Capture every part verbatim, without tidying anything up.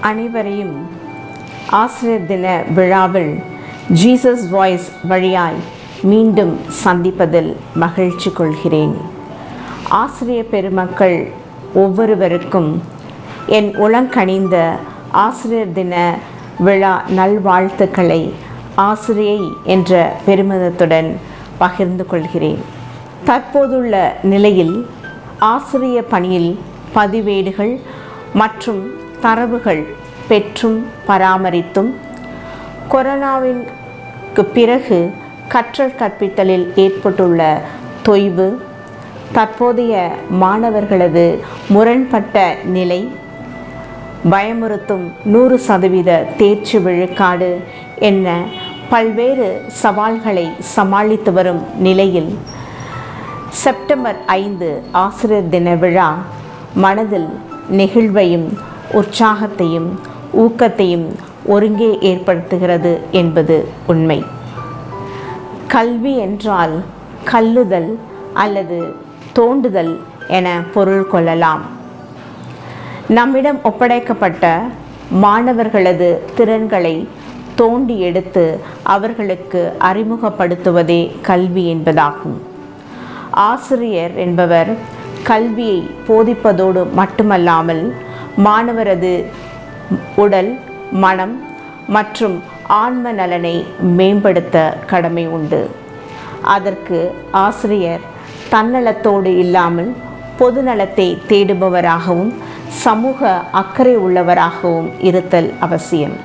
அனைவரையும் ஆசிரியர் தின விழாவில் ஜீசஸ் வாய்ஸ் வழியாய் மீண்டும் சந்திப்பதில் மகிழ்ச்சி கொள்கிறேன். ஆசிரியர் பெருமக்கள் ஒவ்வொருவருக்கும் என் உளங்கனிந்த ஆசிரியர் தின விழா நல்வாழ்த்துக்களை ஆசிரியை என்ற பெருமிதத்துடன் பகிர்ந்து கொள்கிறேன். தற்போதுள்ள நிலையில் ஆசிரிய பணியில் பதிவேடுகள் மற்றும் தரவுகள் பெற்றும் பராமரித்தும் கொரோனாவிற்கு பிறகு கற்றல் கற்பித்தலில் ஏற்பட்டுள்ள தொய்வு, தற்போதைய மாணவர்களது முரண்பட்ட நிலை, பயமுறுத்தும் நூறு சதவீத தேர்ச்சி விழுக்காடு என பல்வேறு சவால்களை சமாளித்து வரும் நிலையில் செப்டம்பர் ஐந்து ஆசிரியர் தின விழா மனதில் நெகிழ்வையும் உற்சாகத்தையும் ஊக்கத்தையும் ஒருங்கே ஏற்படுத்துகிறது என்பது உண்மை. கல்வி என்றால் கல்லுதல் அல்லது தோண்டுதல் என பொருள் கொள்ளலாம். நம்மிடம் ஒப்படைக்கப்பட்ட மாணவர்களது திறன்களை தோண்டி எடுத்து அவர்களுக்கு அறிமுகப்படுத்துவதே கல்வி என்பதாகும். ஆசிரியர் என்பவர் கல்வியை போதிப்பதோடு மட்டுமல்லாமல் மாணவரது உடல், மனம் மற்றும் ஆன்ம நலனை மேம்படுத்த கடமை உண்டு. அதற்கு ஆசிரியர் தன்னலத்தோடு இல்லாமல் பொதுநலத்தை தேடுபவராகவும் சமூக அக்கறை உள்ளவராகவும் இருத்தல் அவசியம்.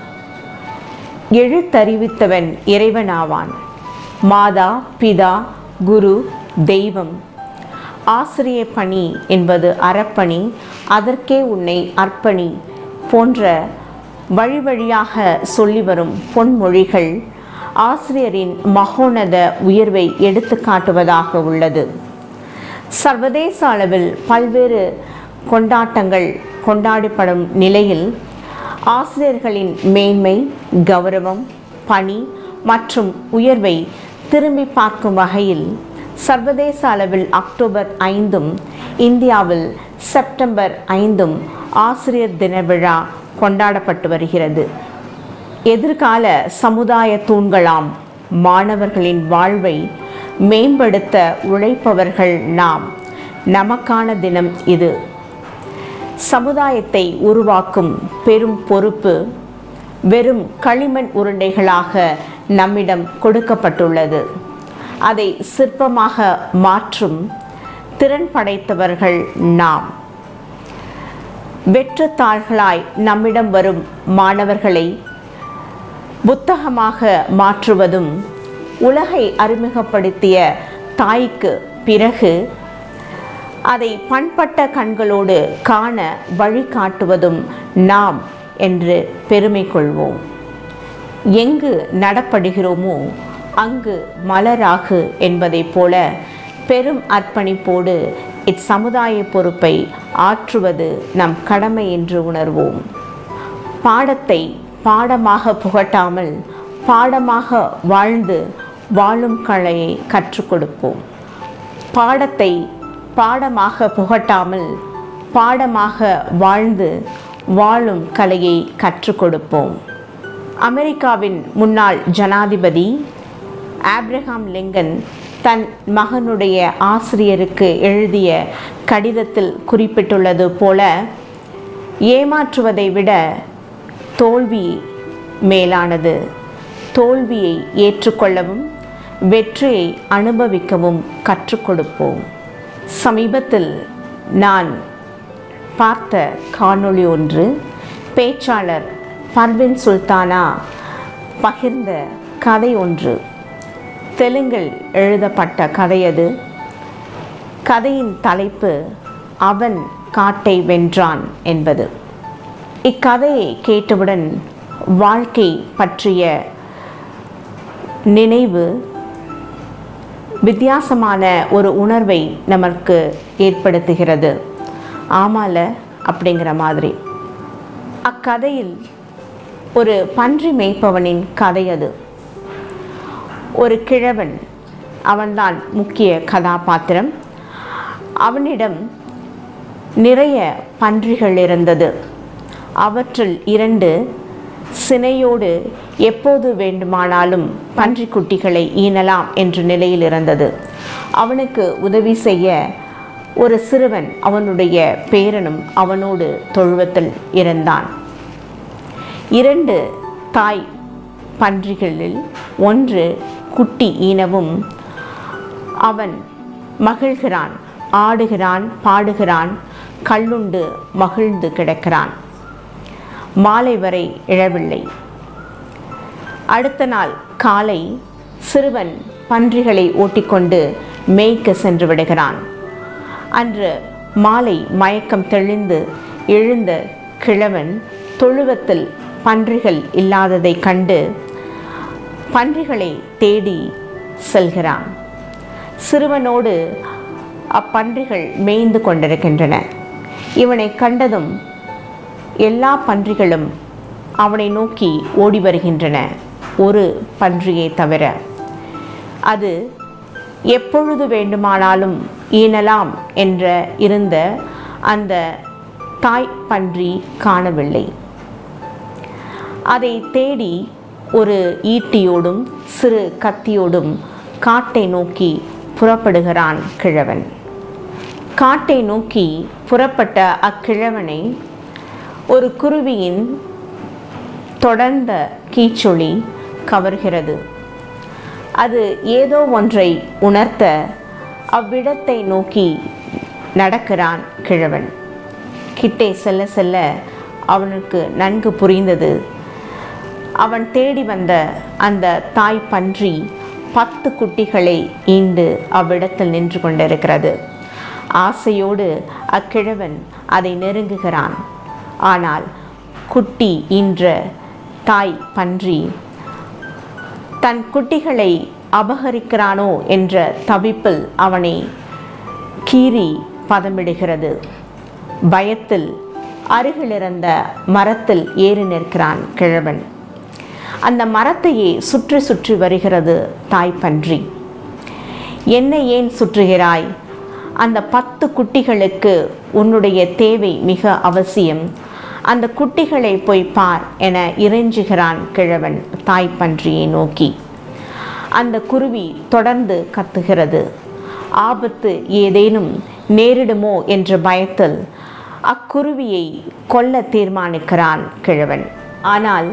எழுத்தறிவித்தவன் இறைவனாவான். மாதா, பிதா, குரு, தெய்வம். ஆசிரிய பணி என்பது அறப்பணி, அதற்கே உன்னை அர்ப்பணி போன்ற வழி வழியாக சொல்லி வரும் பொன்மொழிகள் ஆசிரியரின் மகோன்னத உயர்வை எடுத்து காட்டுவதாக உள்ளது. சர்வதேச அளவில் பல்வேறு கொண்டாட்டங்கள் கொண்டாடப்படும் நிலையில் ஆசிரியர்களின் மேன்மை, கௌரவம், பணி மற்றும் உயர்வை திரும்பி பார்க்கும் வகையில் சர்வதேச அளவில் அக்டோபர் ஐந்தும் இந்தியாவில் செப்டம்பர் ஐந்தும் ஆசிரியர் தின விழா கொண்டாடப்பட்டு வருகிறது. எதிர்கால சமுதாய தூண்களாம் மாணவர்களின் வாழ்வை மேம்படுத்த உழைப்பவர்கள் நாம். நமக்கான தினம் இது. சமுதாயத்தை உருவாக்கும் பெரும் பொறுப்பு வெறும் களிமண் உருண்டைகளாக நம்மிடம் கொடுக்கப்பட்டுள்ளது. அதை சிற்பமாக மாற்றும் திறன் படைத்தவர்கள் நாம். வெற்றுத்தாள்களாய் நம்மிடம் வரும் மாணவர்களை புத்தகமாக மாற்றுவதும், உலகை அறிமுகப்படுத்திய தாய்க்கு பிறகு அதை பண்பட்ட கண்களோடு காண வழிகாட்டுவதும் நாம் என்று பெருமை கொள்வோம். எங்கு நடப்படுகிறோமோ அங்கு மலராகு என்பதைப் போல பெரும் அர்ப்பணிப்போடு இச்சமுதாய பொறுப்பை ஆற்றுவது நம் கடமை என்று உணர்வோம். பாடத்தை பாடமாக புகட்டாமல் பாடமாக வாழ்ந்து வாழும் கலையை கற்றுக் கொடுப்போம். பாடத்தை பாடமாக புகட்டாமல் பாடமாக வாழ்ந்து வாழும் கலையை கற்றுக் கொடுப்போம். அமெரிக்காவின் முன்னாள் ஜனாதிபதி ஆப்ரஹாம் லிங்கன் தன் மகனுடைய ஆசிரியருக்கு எழுதிய கடிதத்தில் குறிப்பிட்டுள்ளது போல, ஏமாற்றுவதை விட தோல்வி மேலானது. தோல்வியை ஏற்றுக்கொள்ளவும் வெற்றியை அனுபவிக்கவும் கற்றுக் கொடுப்போம். சமீபத்தில் நான் பார்த்த காணொளி ஒன்று பேச்சாளர் பர்வின் சுல்தானா பகிர்ந்த கதை ஒன்று. தெலுங்கில் எழுதப்பட்ட கதையது. கதையின் தலைப்பு அவன் காட்டை வென்றான் என்பது. இக்கதையை கேட்டவுடன் வாழ்க்கை பற்றிய நினைவு வித்தியாசமான ஒரு உணர்வை நமக்கு ஏற்படுத்துகிறது. ஆமால அப்படிங்கிற மாதிரி. அக்கதையில் ஒரு பன்றி மேய்ப்பவனின் கதை அது. ஒரு கிழவன், அவன்தான் முக்கிய கதாபாத்திரம். அவனிடம் நிறைய பன்றிகள் இருந்தது. அவற்றில் இரண்டு சினையோடு எப்போது வேண்டுமானாலும் பன்றிக்குட்டிகளை ஈனலாம் என்ற நிலையில் இருந்தது. அவனுக்கு உதவி செய்ய ஒரு சிறுவன் அவனுடைய பேரனும் அவனோடு தொழுவத்தில் இருந்தான். இரண்டு தாய் பன்றிகளில் ஒன்று குட்டி ஈனவும் அவன் மகிழ்கிறான், ஆடுகிறான், பாடுகிறான், கள்ளுண்டு மகிழ்ந்து கிடக்கிறான். மாலை வரை எழவில்லை. அடுத்த நாள் காலை சிறுவன் பன்றிகளை ஓட்டிக்கொண்டு மேய்க்க சென்று விடுகிறான். அன்று மாலை மயக்கம் தெளிந்து எழுந்த கிழவன் தொழுவத்தில் பன்றிகள் இல்லாததை கண்டு பன்றிகளை தேடி செல்கிறான். சிறுவனோடு அப்பன்றிகள் மேய்ந்து கொண்டிருக்கின்றன. இவனை கண்டதும் எல்லா பன்றிகளும் அவனை நோக்கி ஓடி வருகின்றன, ஒரு பன்றியை தவிர. அது எப்பொழுது வேண்டுமானாலும் ஈனலாம் என்ற இருந்த அந்த தாய் பன்றி காணவில்லை. அதை தேடி ஒரு ஈட்டியோடும் சிறு கத்தியோடும் காட்டை நோக்கி புறப்படுகிறான் கிழவன். காட்டை நோக்கி புறப்பட்ட அக்கிழவனை ஒரு குருவியின் தொடர்ந்த கீச்சொலி கவர்கிறது. அது ஏதோ ஒன்றை உணர்த்த அவ்விடத்தை நோக்கி நடக்கிறான் கிழவன். கிட்டே செல்ல செல்ல அவனுக்கு நன்கு புரிந்தது, அவன் தேடி வந்த அந்த தாய் பன்றி பத்து குட்டிகளை ஈண்டு அவ்விடத்தில் நின்று கொண்டிருக்கிறது. ஆசையோடு அக்கிழவன் அதை நெருங்குகிறான். ஆனால் குட்டி ஈன்ற தாய் பன்றி தன் குட்டிகளை அபகரிக்கிறானோ என்ற தவிப்பில் அவனை கீறி பதமிடுகிறது. பயத்தில் அருகிலிருந்த மரத்தில் ஏறி நிற்கிறான் கிழவன். அந்த மரத்தையே சுற்றி சுற்றி வருகிறது தாய் பன்றி. என்னை ஏன் சுற்றுகிறாய்? அந்த பத்து குட்டிகளுக்கு உன்னுடைய தேவை மிக அவசியம். அந்த குட்டிகளை போய் பார் என இறைஞ்சுகிறான் கிழவன் தாய் பன்றியை நோக்கி. அந்த குருவி தொடர்ந்து கத்துகிறது. ஆபத்து ஏதேனும் நேரிடுமோ என்ற பயத்தில் அக்குருவியை கொல்ல தீர்மானிக்கிறான் கிழவன். ஆனால்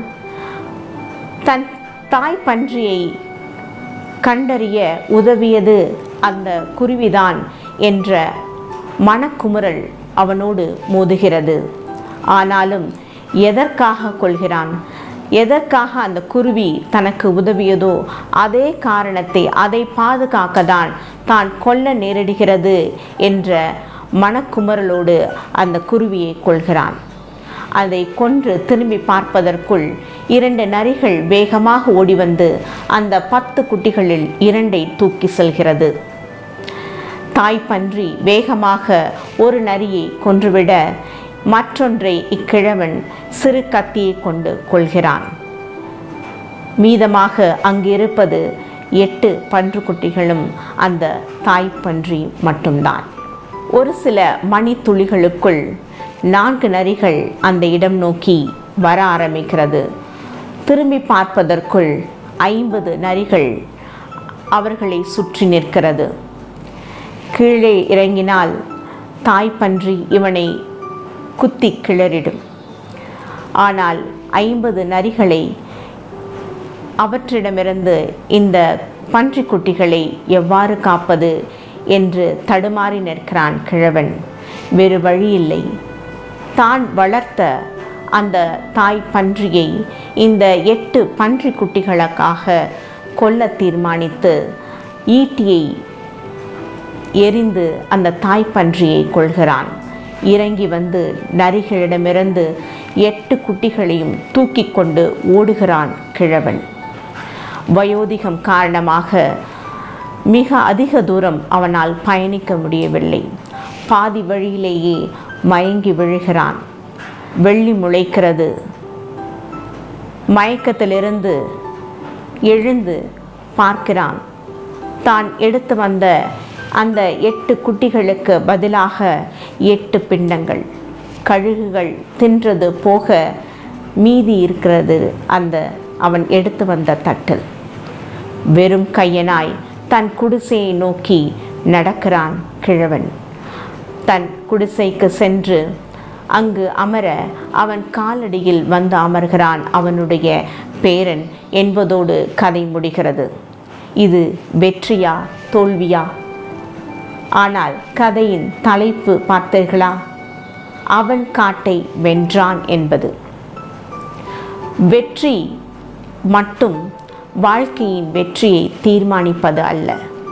தன் தாய் பன்றியை கண்டறிய உதவியது அந்த குருவிதான் என்ற மனக்குமுறல் அவனோடு மோதுகிறது. ஆனாலும் எதற்காக கொள்கிறான்? எதற்காக அந்த குருவி தனக்கு உதவியதோ அதே காரணத்தை, அதை பாதுகாக்கத்தான் தான் கொல்ல நேரிடுகிறது என்ற மனக்குமுறலோடு அந்த குருவியை கொள்கிறான். அதை கொன்று திரும்பி பார்ப்பதற்குள் இரண்டு நரிகள் வேகமாக ஓடி வந்து அந்த பத்து குட்டிகளில் இரண்டை தூக்கி செல்கிறது. தாய் பன்றி வேகமாக ஒரு நரியை கொன்றுவிட மற்றொன்றை இக்கிழவன் சிறு கத்தியை கொண்டு கொள்கிறான். மீதமாக அங்கிருப்பது எட்டு பன்றுக்குட்டிகளும் அந்த தாய் பன்றி மட்டும்தான். ஒரு சில மணி துளிகளுக்குள் நான்கு நரிகள் அந்த இடம் நோக்கி வர ஆரம்பிக்கிறது. திரும்பி பார்ப்பதற்குள் ஐம்பது நரிகள் அவர்களை சுற்றி நிற்கிறது. கீழே இறங்கினால் தாய் பன்றி இவனை குத்தி கிளறிடும். ஆனால் ஐம்பது நரிகளை அவற்றிடமிருந்து இந்த பன்றிக்குட்டிகளை எவ்வாறு காப்பது என்று தடுமாறி நிற்கிறான் கிழவன். வேறு வழியில்லை. தான் வளர்த்த அந்த தாய் பன்றியை இந்த எட்டு பன்றி குட்டிகளுக்காக கொல்ல தீர்மானித்து ஈட்டியை எரிந்து அந்த தாய் பன்றியை கொள்கிறான். இறங்கி வந்து நரிகளிடமிருந்து எட்டு குட்டிகளையும் தூக்கி கொண்டு ஓடுகிறான் கிழவன். வயோதிகம் காரணமாக மிக அதிக தூரம் அவனால் பயணிக்க முடியவில்லை. பாதி வழியிலேயே மயங்கி விழுகிறான். வெள்ளி முளைக்கிறது. மயக்கத்திலிருந்து எழுந்து பார்க்கிறான். தான் எடுத்து வந்த அந்த எட்டு குட்டிகளுக்கு பதிலாக எட்டு பிண்டங்கள் கழுகுகள் தின்றது போக மீதி இருக்கிறது அந்த அவன் எடுத்து வந்த தட்டில். வெறும் கையனாய் தன் குடிசையை நோக்கி நடக்கிறான் கிழவன். தன் குடிசைக்கு சென்று அங்கு அமர அவன் காலடியில் வந்து அமர்கிறான் அவனுடைய பேரன் என்பதோடு கதை முடிகிறது. இது வெற்றியா தோல்வியா? ஆனால் கதையின் தலைப்பு பார்த்தீர்களா? அவன் காட்டை வென்றான் என்பது. வெற்றி மட்டும் வாழ்க்கையின் வெற்றியை தீர்மானிப்பது அல்ல,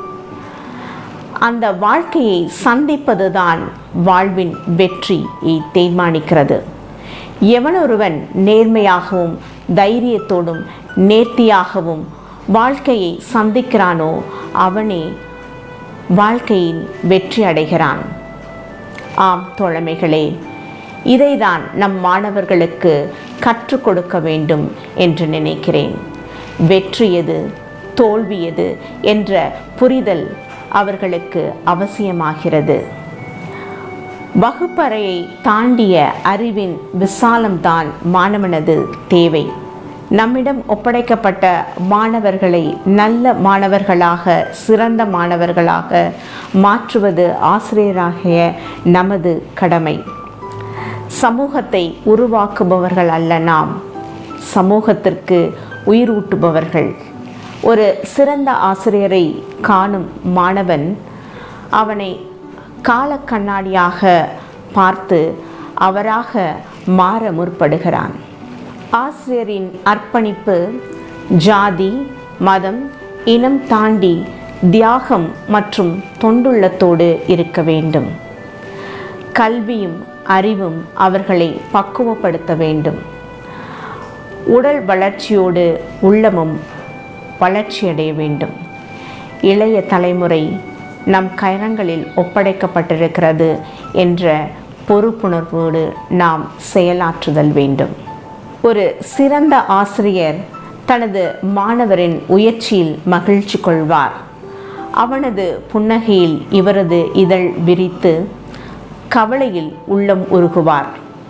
அந்த வாழ்க்கையை சந்திப்பதுதான் வாழ்வின் வெற்றியை தீர்மானிக்கிறது. எவனொருவன் நேர்மையாகவும் தைரியத்தோடும் நேர்த்தியாகவும் வாழ்க்கையை சந்திக்கிறானோ அவனே வாழ்க்கையின் வெற்றி அடைகிறான். ஆம் தோழமைகளே, இதைதான் நம் மாணவர்களுக்கு கற்றுக் கொடுக்க வேண்டும் என்று நினைக்கிறேன். வெற்றி எது தோல்வி எது என்ற புரிதல் அவர்களுக்கு அவசியமாகிறது. வகுப்பறையை தாண்டிய அறிவின் விசாலம்தான் மாணவனது தேவை. நம்மிடம் ஒப்படைக்கப்பட்ட மாணவர்களை நல்ல மாணவர்களாக சிறந்த மாணவர்களாக மாற்றுவது ஆசிரியராகிய நமது கடமை. சமூகத்தை உருவாக்குபவர்கள் அல்ல நாம், சமூகத்திற்கு உயிரூட்டுபவர்கள். ஒரு சிறந்த ஆசிரியரை காணும் மாணவன் அவனை காலக்கண்ணாடியாக பார்த்து அவராக மாற முற்படுகிறான். ஆசிரியரின் அர்ப்பணிப்பு ஜாதி மதம் இனம் தாண்டி தியாகம் மற்றும் தொண்டுள்ளத்தோடு இருக்க வேண்டும். கல்வியும் அறிவும் அவர்களை பக்குவப்படுத்த வேண்டும். உடல் வளர்ச்சியோடு உள்ளமும் வளர்ச்சியடைய வேண்டும். இளைய தலைமுறை நம் கரங்களில் ஒப்படைக்கப்பட்டிருக்கிறது என்ற பொறுப்புணர்வோடு நாம் செயலாற்றுதல் வேண்டும். ஒரு சிறந்த ஆசிரியர் தனது மாணவரின் உயர்ச்சியில் மகிழ்ச்சி கொள்வார். அவனது புன்னகையில் இவரது இதழ் விரித்து கவலையில் உள்ளம் உருகுவார்.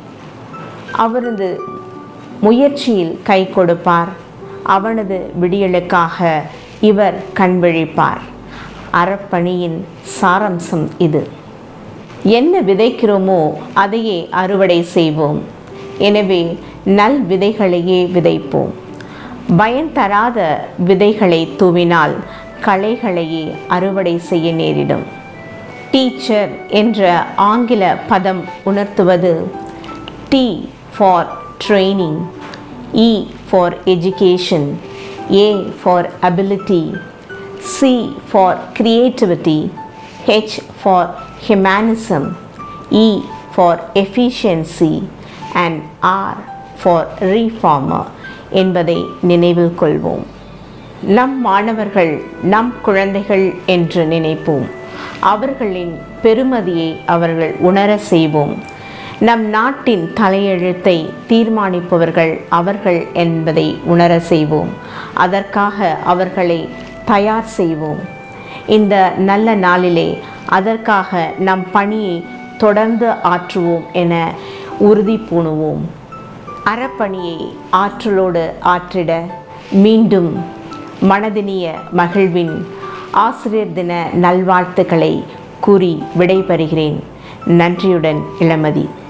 அவரது முயற்சியில் கை கொடுப்பார். அவனது விடியலுக்காக இவர் கண்விழிப்பார். அறப்பணியின் சாரம்சம் இது. என்ன விதைக்கிறோமோ அதையே அறுவடை செய்வோம். எனவே நல் விதைகளையே விதைப்போம். பயன் தராத விதைகளை தூவினால் களைகளையே அறுவடை செய்ய நேரிடும். டீச்சர் என்ற ஆங்கில பதம் உணர்த்துவது T for training, E for education, A for ability, C for creativity, H for humanism, E for efficiency and R for reformer என்பதை நினைவில் கொள்வோம். நம் மாணவர்கள் நம் குழந்தைகள் என்று நினைப்போம். அவர்களின் பெருமதியை அவர்கள் உணர செய்வோம். நம் நாட்டின் தலையெழுத்தை தீர்மானிப்பவர்கள் அவர்கள் என்பதை உணர செய்வோம். அதற்காக அவர்களை தயார் செய்வோம். இந்த நல்ல நாளிலே அதற்காக நம் பணியை தொடர்ந்து ஆற்றுவோம் என உறுதி பூணுவோம். அறப்பணியை ஆற்றலோடு ஆற்றிட மீண்டும் மனதினிய மகிழ்வின் ஆசிரியர் தின நல்வாழ்த்துக்களை கூறி விடைபெறுகிறேன். நன்றியுடன் இளமதி.